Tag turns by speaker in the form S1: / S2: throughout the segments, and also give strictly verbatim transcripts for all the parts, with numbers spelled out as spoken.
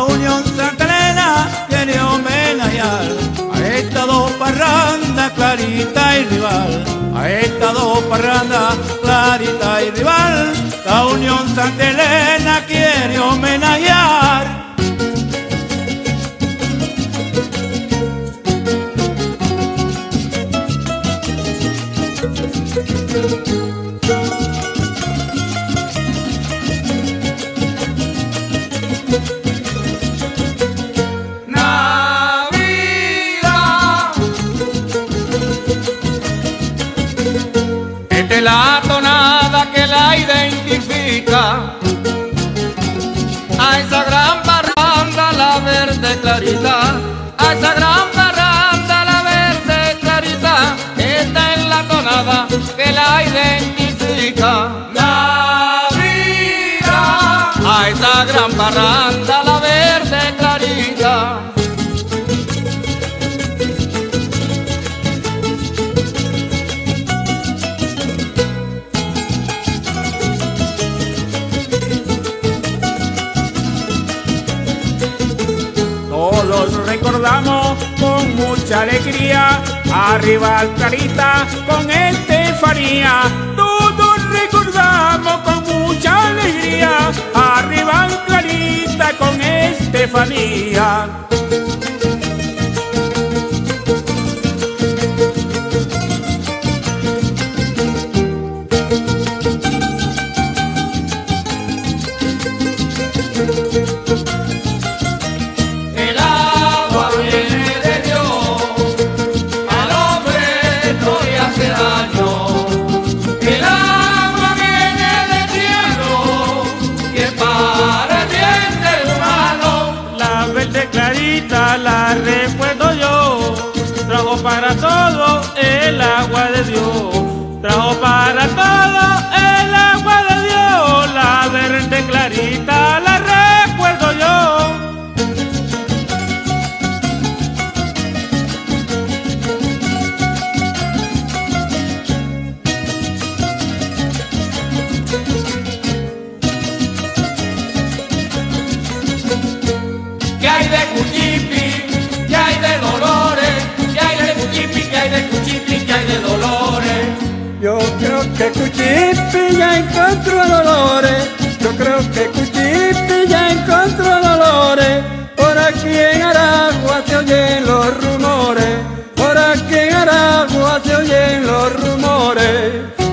S1: Unión Santa Elena quiere homenajear a estas dos parrandas, Clarita y Rival. A estas dos parrandas, Clarita y Rival, la Unión Santa Elena quiere homenajear.
S2: De la tonada que la identifica a esa gran parranda, la verde clarita, a esa gran parranda, la verde clarita. Esta es la tonada que la identifica. La vida a esa gran parranda, la verde clarita.
S1: Todos recordamos con mucha alegría a Rival Clarita con Estefanía. Todos recordamos con mucha alegría a Rival Clarita con Estefanía. La recuerdo yo, trajo para todo el agua de Dios, trajo para todo el agua de Dios, la verde clarita la recuerdo yo.
S2: ¿Qué hay de Cuchipi? ¿Qué hay de Dolores? ¿Qué hay de Cuchipi? ¿Qué hay de Cuchipi? ¿Qué hay de Dolores?
S3: Yo creo que Cuchipi ya encontró Dolores. Yo creo que Cuchipi ya encontró Dolores. Por aquí en Aragua se oyen los rumores. Por aquí en Aragua se oyen los rumores.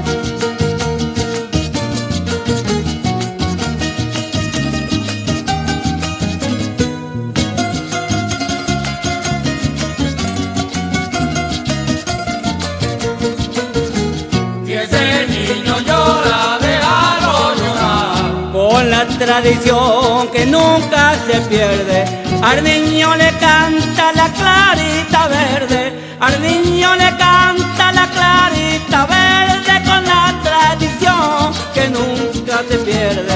S4: La tradición que nunca se pierde, al niño le canta la clarita verde, al niño le canta la clarita verde con la tradición que nunca se pierde.